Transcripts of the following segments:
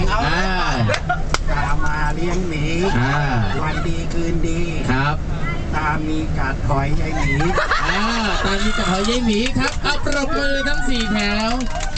ตามาเลี้ยงหมีวันดีคืนดีครับตามีกัดหอยยายหมีตามีกัดหอยยายหมีครับเอาปรบมือทั้ง4แถว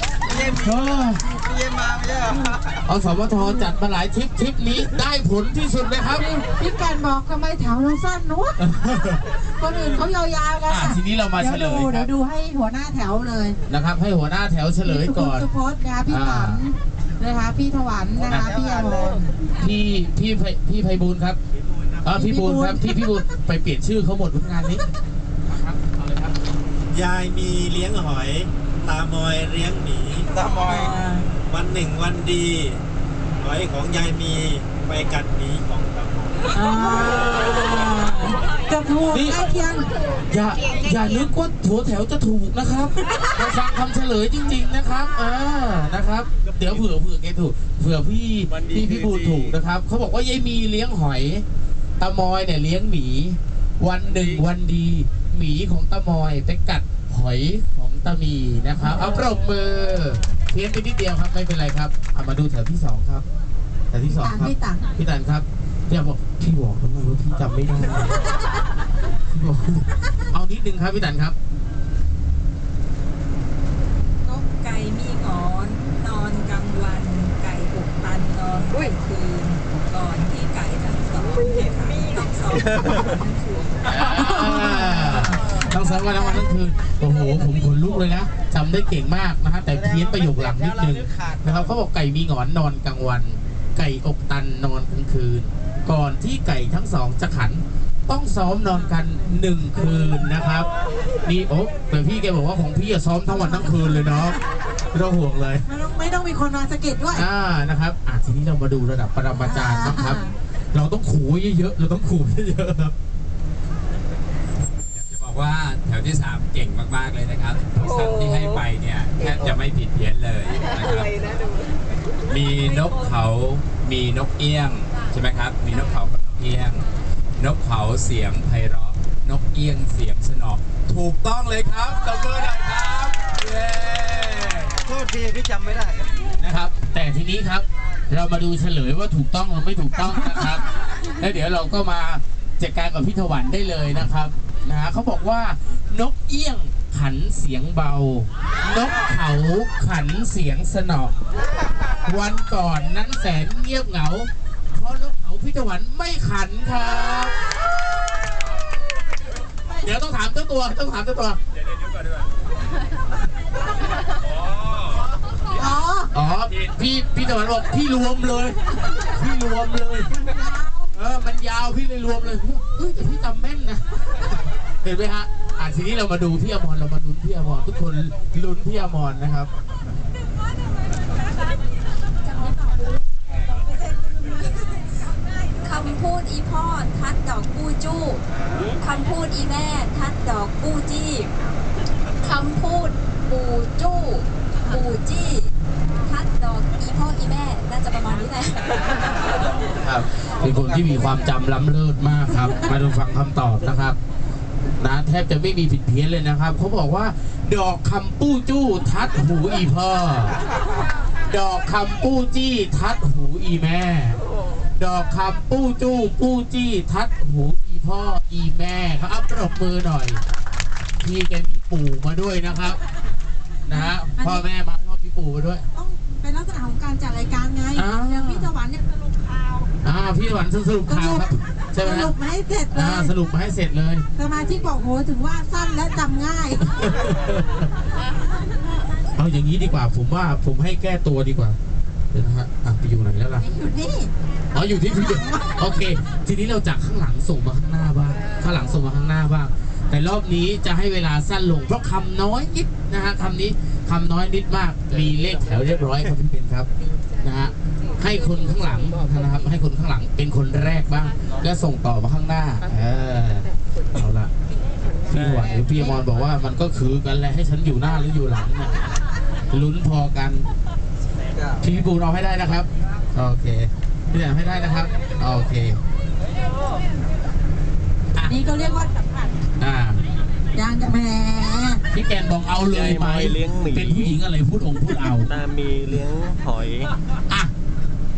อสมทจัดมาหลายทริปนี้ได้ผลที่สุดเลยครับพี่แกนบอกทำไมแถวเราสั้นนู้นคนอื่นเขายาวๆกันทีนี้เรามาเฉลยเดี๋ยวดูให้หัวหน้าแถวเลยนะครับให้หัวหน้าแถวเฉลยก่อนสุพจน์นะพี่ตันนะคะพี่ถวันนะคะพี่อมรพี่ไพบูลย์ครับพี่บูลย์ครับพี่บูลย์ไปเปลี่ยนชื่อเขาหมดทุกงานนี้ครับเอาเลยครับยายมีเลี้ยงหอยตามอยเลี้ยงหมีตามอยวันหนึ่งวันดีหอยของยายมีไปกัดหมีของตามอยจะถูกใกล้เคียงอย่านึกว่าหัวแถวจะถูกนะครับมาฟังคำเฉลยจริงๆนะครับนะครับเดี๋ยวเผื่อแกถูกเผื่อพี่บูลย์ถูกนะครับเขาบอกว่ายายมีเลี้ยงหอยตามอยเนี่ยเลี้ยงหมีวันหนึ่งวันดีหมีของตามอยไปกัดหอยของตามีนะครับเอาปรบมือเพี้ยนไปนิดเดียวครับไม่เป็นไรครับเอามาดูแถวที่2ครับแถวที่2ครับพี่ตันครับพี่บอกพี่บอกทำไมว่าพี่จำไม่ได้พี่บอกเอานิดนึงครับพี่ตันครับนกไก่มีหงอนนอนกลางวันไก่ปลุกตันนอนกลางคืนก่อนที่ไก่ทั้งสองต้องสองทั้งสองวันทั้งวันทั้งคืนโอ้โหผมขนลุกเลยนะจำได้เก่งมากนะฮะแต่เพี้ยนประโยคหลังนิดนึงนะครับเขาบอกไก่มีหงอนนอนกลางวันไก่อกตันนอนกลางคืนก่อนที่ไก่ทั้งสองจะขันต้องซ้อมนอนกัน1 คืนนะครับนี่โอ้แต่พี่แกบอกว่าของพี่จะซ้อมทั้งวันทั้งคืนเลยเนาะไม่ต้องห่วงเลยไม่ต้องมีคนมาสะกิดด้วยนะครับทีนี้เรามาดูระดับปรมาจารย์นะครับเราต้องขู่เยอะๆเราต้องขู่เยอะๆครับว่าแถวที่3เก่งมากๆเลยนะครับสัตว์ที่ให้ไปเนี่ยแทบจะไม่ผิดเพี้ยนเลยนะครับมีนกเขามีนกเอี้ยงใช่ไหมครับมีนกเขากับนกเอี้ยงนกเขาเสียงไพเราะนกเอี้ยงเสียงสนอถูกต้องเลยครับตบมือหน่อยครับเย้โทษทีพี่จำไม่ได้นะครับแต่ทีนี้ครับเรามาดูเฉลยว่าถูกต้องหรือไม่ถูกต้องนะครับแล้วเดี๋ยวเราก็มาจัดการกับพี่ถวันได้เลยนะครับเขาบอกว่านกเอี้ยงขันเสียงเบานกเขาขันเสียงสนอวันก่อนนั้นแสนเงียบเหงาเพราะนกเขาพี่ถวันไม่ขันครับเดี๋ยวต้องถามเจ้าตัวเดี๋ยวก่อนด้วยพี่ถวันบอกพี่รวมเลยมันยาวพี่เลยรวมเลยแต่พี่จำแม่นนะเห็นไหมฮะทีนี้เรามาดูพี่อมรเรามาลุ้นพี่อมรทุกคนลุ้นพี่อมรนะครับคำพูดอีพ่อทัดดอกกู้จู้คำพูดอีแม่ทัดดอกกู้จี้คำพูดปู่จู้ปู่จี้ทัดดอกอีพ่ออีแม่น่าจะประมาณนี้แหละครับเป็นคนที่มีความจำล้ำเลิศมากครับมาดูฟังคำตอบนะครับนะแทบจะไม่มีผิดเพี้ยนเลยนะครับเขาบอกว่าดอกคำปู้จู้ทัดหูอีพ่อดอกคำปู้จี้ทัดหูอีแม่ดอกคำปู้จู้ปู้จี้ทัดหูอีพ่ออีแม่ครับปรบมือหน่อยพี่แกมีปู่มาด้วยนะครับนะฮะพ่อแม่มาชอบมีปู่มาด้วยต้องเป็นลักษณะของการจัดรายการไงอย่างพี่ถวันเนี่ยสรุปข่าวพี่ถวันสรุปข่าวครับใช่ไหมสรุปมาให้เสร็จเลยสรุปมาให้เสร็จเลยสมาชิกบอกโหถึงว่าสั้นและจำง่ายเอาอย่างนี้ดีกว่าผมว่าผมให้แก้ตัวดีกว่าเดี๋ยวนะฮะไปอยู่ไหนแล้วล่ะอยู่นี่อยู่ที่พี่โอเคทีนี้เราจากข้างหลังส่งมาข้างหน้าบ้างข้างหลังส่งมาข้างหน้าบ้างแต่รอบนี้จะให้เวลาสั้นลงเพราะคำน้อยนิดนะฮะคำนี้คำน้อยนิดมากมีเลขแถวเรียบร้อยครับพี่เป็นครับนะฮะให้คนข้างหลังนะครับให้คนข้างหลังเป็นคนแรกบ้างแล้วส่งต่อมาข้างหน้าเอาละพี่หวานหรือพี่มอนบอกว่ามันก็คือกันแหละให้ฉันอยู่หน้าหรืออยู่หลังเนี่ยลุ้นพอกันพี่ปูเราให้ได้นะครับโอเคพี่แหลมให้ได้นะครับโอเคนี่ก็เรียกว่ายังจะแม่พี่แกนบอกเอาเลยไหมเป็นผู้หญิงอะไรพูดเอาตามีเลี้ยงหอย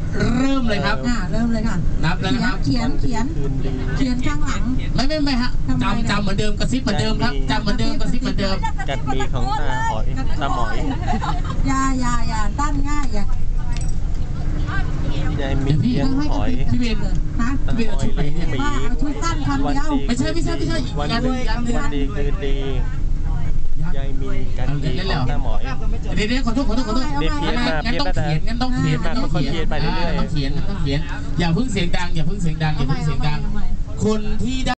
มเลยครับเริ่มเลยค่ะนับแล้วนะครับเขียนข้างหลังไม่ฮะทำไมเนี่ยจำเหมือนเดิมกระซิบเหมือนเดิมครับจำเหมือนเดิมกระซิบเหมือนเดิมกัดหมีของตาหอยตาหมอยอย่าตั้นง่ายอย่ายายมีเลี้ยงหอยพี่เบนฮะตาหอยเลี้ยงหมีว่าเอาชุดสั้นคำเดียวไม่ใช่วันยันดียันวันดีคืนดียายมีกันดีของตาหมอยเดี๋ยวขอโทษเดี๋ยวเพี้ยนมางั้นต้องเขียนงั้นต้องเขียนเพี้ยนมาค่อยๆเพี้ยนไปเรื่อยๆต้องเขียนอย่าเพิ่งเสียงดังอย่าเพิ่งเสียงดังเอาใหม่คนที่